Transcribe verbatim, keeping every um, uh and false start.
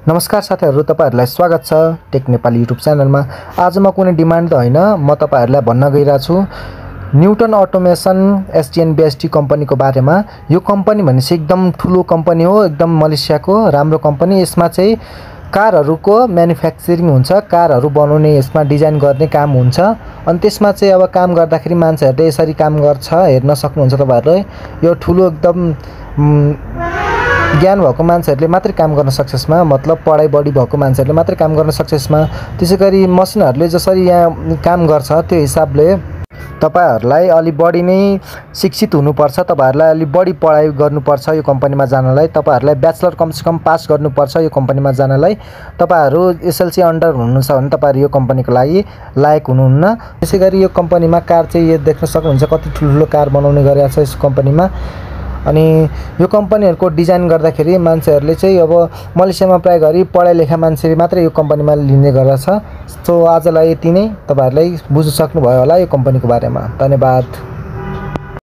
नमस्कार साथीहरु, तपाईहरुलाई स्वागत छ टेक नेपाली युट्युब च्यानलमा। आज म कुनै डिमान्ड त हैन, म तपाईहरुलाई भन्न गइरा छु न्यूटन अटोमेसन एसटीएन बीएसटी कम्पनीको बारेमा। यो कम्पनी भनेपछि एकदम ठुलो कम्पनी हो, एकदम मलेसियाको राम्रो कम्पनी। यसमा चाहिँ कारहरुको म्यानुफ्याक्चरिङ हुन्छ, कारहरु बनाउने, यसमा डिजाइन गर्ने काम हुन्छ। अनि त्यसमा चाहिँ अब काम गर्दाखेरि मान्छेहरुले यसरी काम गर्छ, हेर्न सक्नुहुन्छ तपाईहरुले। यो ठुलो एकदम ज्ञान भएको मान्छेहरुले मात्रै काम गर्न सक्छ यसमा, मतलब पढाइ बढी भएको मान्छेहरुले मात्रै काम गर्न सक्छ यसमा। त्यसैगरी मसिनहरुले जसरी यहाँ काम गर्छ त्यो हिसाबले तपाईहरुलाई अलि बढी नै शिक्षित हुनुपर्छ, तपाईहरुलाई अलि बढी पढाइ गर्नुपर्छ यो कम्पनीमा जानलाई। तपाईहरुलाई ब्याचलर कम से कम पास गर्नुपर्छ यो कम्पनीमा जानलाई। तपाईहरु एसएलसी अन्डर हुनुहुन्छ भने तपाईहरु यो कम्पनीको लागि लायक हुनुहुन्न। त्यसैगरी यो कम्पनीमा कार चाहिँ यो देख्न सक्नुहुन्छ, कति ठुलो कार बनाउने गरेको छ यस कम्पनीमा। अनि यो कम्पनीहरुको डिजाइन गर्दाखेरि मान्छेहरुले चाहिँ अब मलेसियामा प्राय गरी पढाइ लेखा मान्छेले मात्रै यो कम्पनीमा लिने गर्छ। सो आजलाई यति नै, तपाईहरुलाई बुझ्न सक्नुभयो होला यो कम्पनीको बारेमा। धन्यवाद।